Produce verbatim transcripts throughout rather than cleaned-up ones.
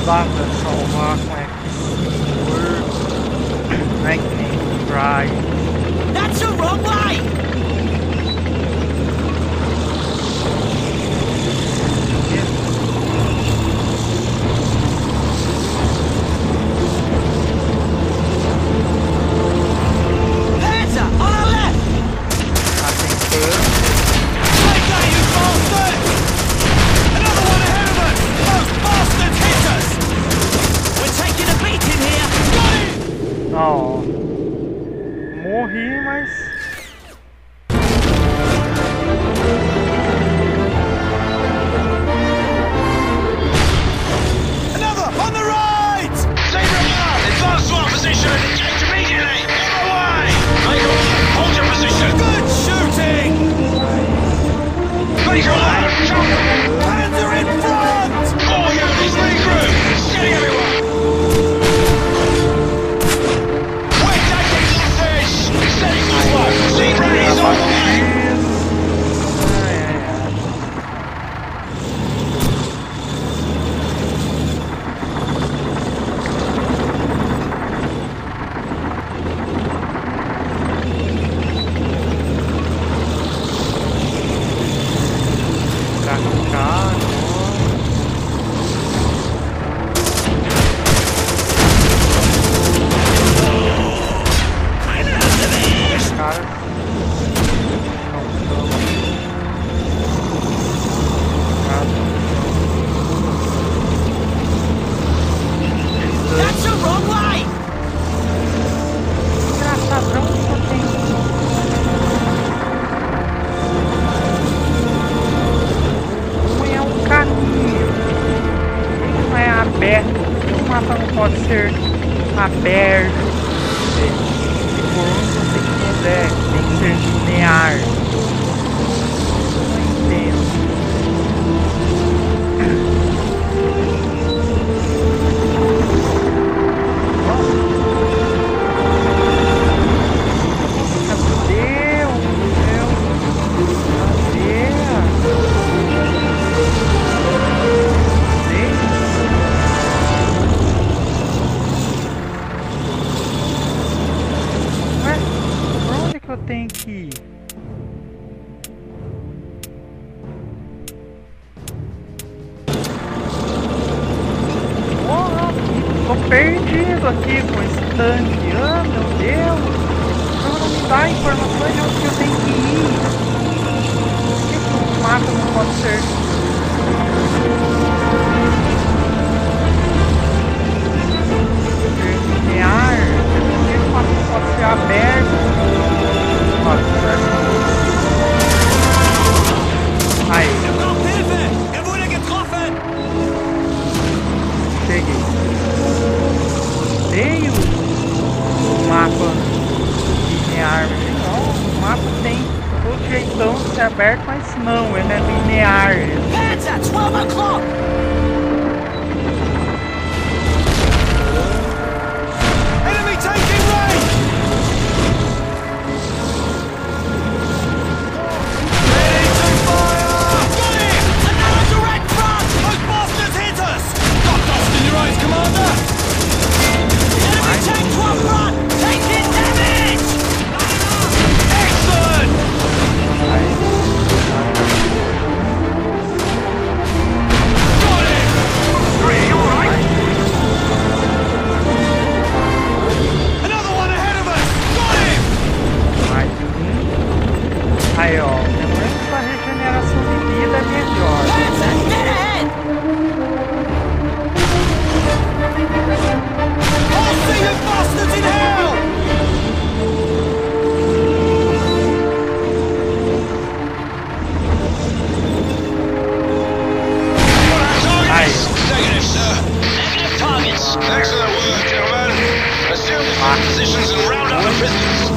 dá pra salvar com F cinco, não é que nem o Drive. That's the wrong way! Ó, morri, mas another on the right. Saber out. Advance to our position. Engage immediately. On the way. Make hold your position. Good shooting. Make alert. Jump. Panzer in front. All units regroup. Steady everyone. aberto, e por onde você quiser, tem que ser linear. Não entendo. Cadê o meu? Cadê? Eu tenho que ir. Oh, tô perdido aqui com esse tanque. Ah, meu Deus! Não me dá informações de onde eu tenho que ir. Por que que o mapa não pode ser? Linear? Por que o mapa não pode ser aberto? Aí. Cheguei. Veio o mapa linear. Não, o mapa tem todo jeitão de ser aberto, mas não, ele é linear. Enemy taking range! Commander! Enemy tank to our front! Taking damage! Excellent! Got it! Three, alright! Another one ahead of us! Got him! Mais um. Aí, ó. Lembrando que a regeneração de vida é melhor. Panzer, get ahead! I'll see you bastards in hell! Targets! Negative, sir. Negative targets. Excellent work, gentlemen. Assume the positions and round up the prisoners.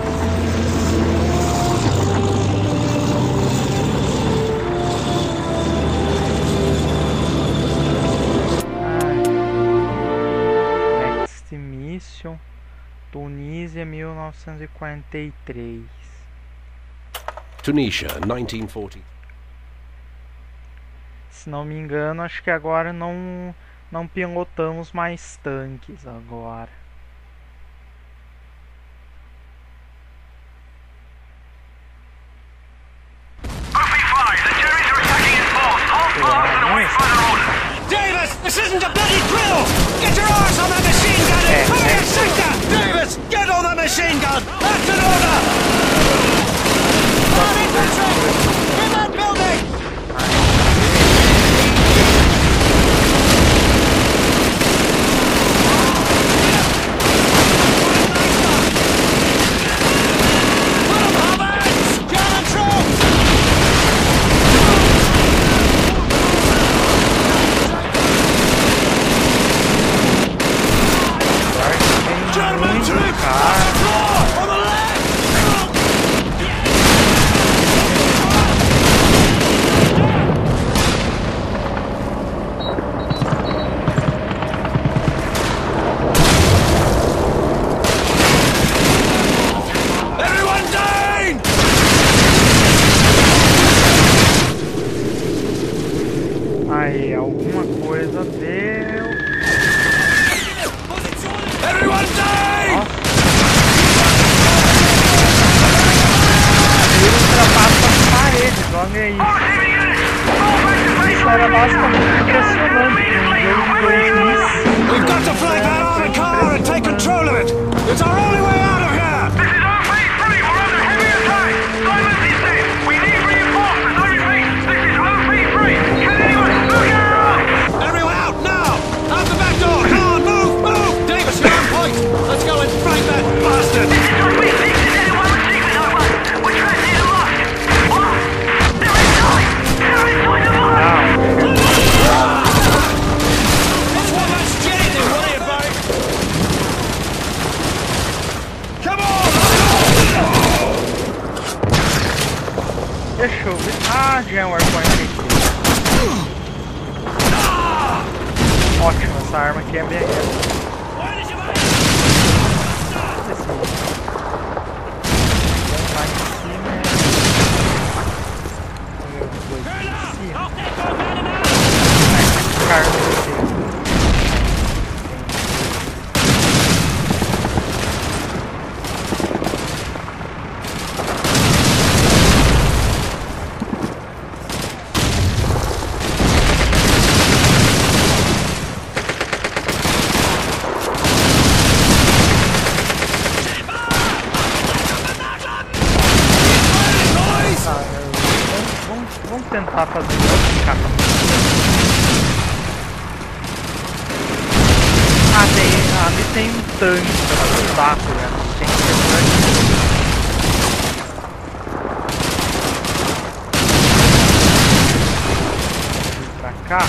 Tunísia, mil novecentos e quarenta e três. Tunisia, nineteen forty. Se não me engano, acho que agora não Não pilotamos mais tanques agora. Davis, this isn't a bloody drill! Get your arse on that machine gun and cover your sector! Davis, get on the machine gun! That's an order! On infantry! In that building! Put 'em, Hubbards! German troops! German troops! On the floor! On the left! Everyone down! Aí, alguma coisa deu. Everyone down! Ele ultrapassa as paredes, olha isso. Isso era basicamente impressionante. Um jogo de dois mil e cinco. We've got to fly that armored car and take control of it! It's our only way out of here! This is O V three, we're under heavy attack! Silence is dead! We need reinforcements, I repeat! This is O V three! Can anyone look out? Everyone out now! Out the back door! Come on, move, move! Davis, you're on point! Let's go and fight that bastard! This is O V six, is anyone receiving over? We're trapped in a lock! What? They're inside! They're inside the lock! That's one less Jenny to worry about! Come on! Deixa eu ver. Ah, já é um arco aqui. Ótimo, essa arma aqui é minha. Vamos tentar fazer outro capa. Ah, tem, ali tem um tanque pra usar, né? Tem que ter tanque. Pra cá.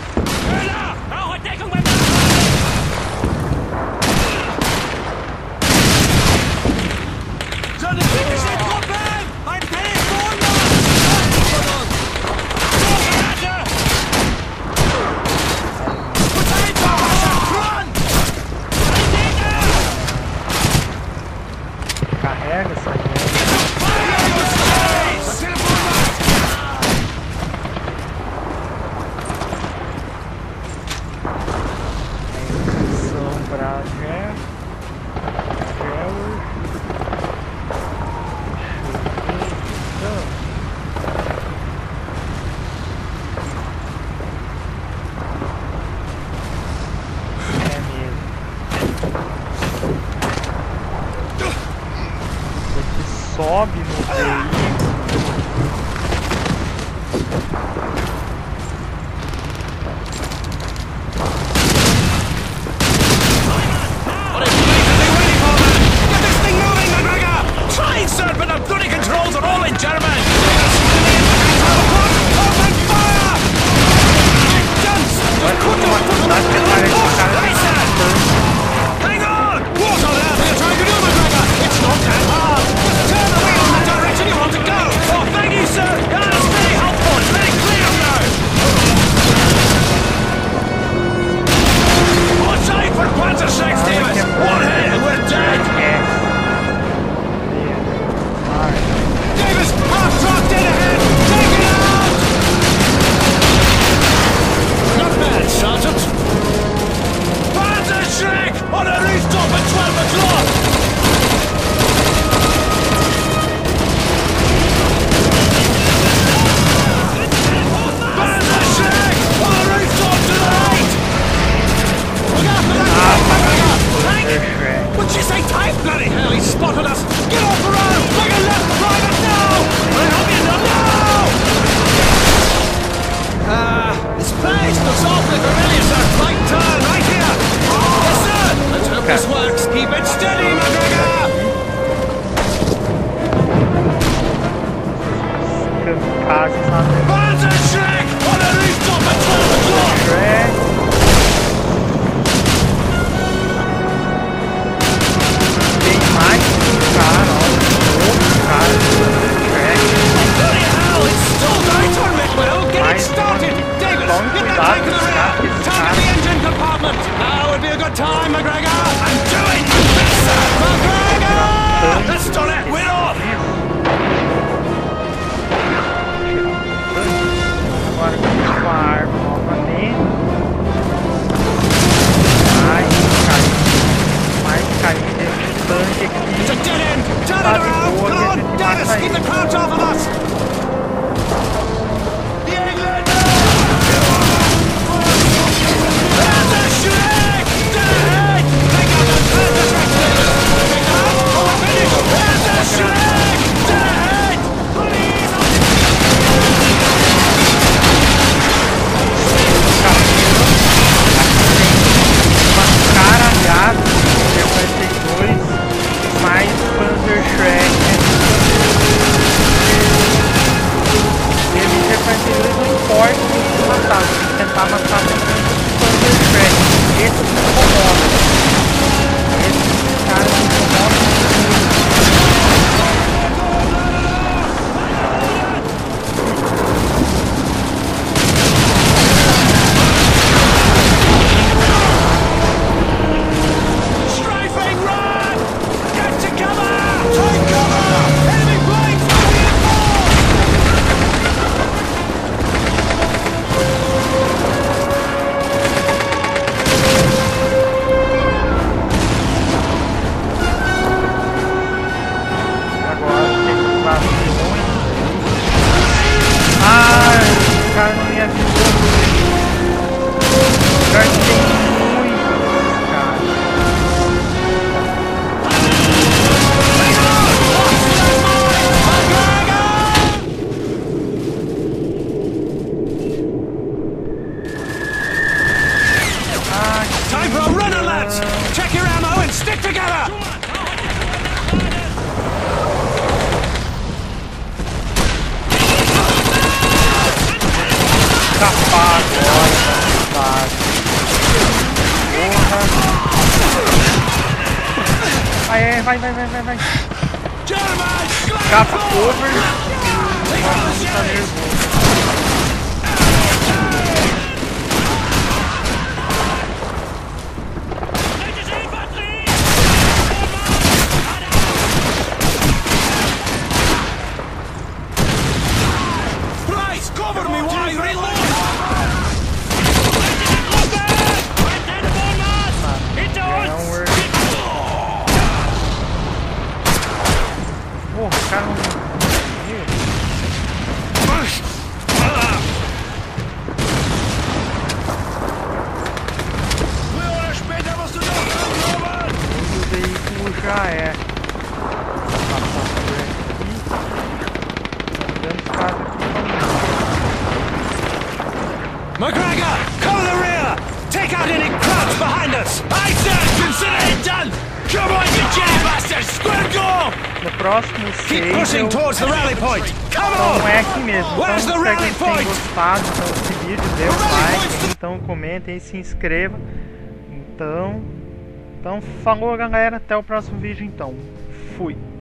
Carrega essa merda. base, sabe? Panzerschreck on the rooftop at twelve o'clock! Shrek. Tem mais um cara, olha. Outro cara do Shrek. Bloody hell, it's still night on Midwell! Get it started! Davis, Tome get that cuidado tank in the com esse rear! cara, esse Target cara. the engine compartment! Now would be a good time, McGregor! I'm doing my best, sir! McGregor! That's done it! We're off! Agora com a arma novamente. Mais carinho. Mais carinho desse tanque It's a aqui. dead end! Turn it Tá de around! boa, Come que a on, gente Davis, mata keep the ele. crowds off of us! The England! Panzerschreck! Dead! Take out the Panzerschreck! Take them out! Oh, we're finished! Panzerschreck! Dead! Uma caralhada de T quarenta e dois mais Panzerschreck. Ele T quarenta e dois não importa o matar, tem que tentar matar o Panzerschreck. Esse me incomoda. Esse cara me incomoda muito. Strafing, run! Get to cover! Take cover! Enemy planes! Agora tem que bater muito. Ai, o cara não me avisou. Pior que tem muito, cara. Ah, Time for a runner, lads! Check your ammo and stick together! escapar agora, cara. Porra. Vai, vai, vai, vai, vai, vai. Escapa over. Nossa, tá nervoso. Cover me while I reload! Downward. Porra, o cara não... O veículo já é. Passar por aqui. Dando os caras aqui. McGregor, cover the rear! Take out any crowds behind us! Aye, sir! Consider it done! Come on, you jelly bastards! Square go! No próximo Keep save, pushing eu... towards the rally point! Come Então on! é aqui mesmo. Então Where's the espero que rally vocês tenham point? gostado então, desse vídeo. Dê um like, então comentem e se inscrevam. Então, então falou galera, até o próximo vídeo então. Fui!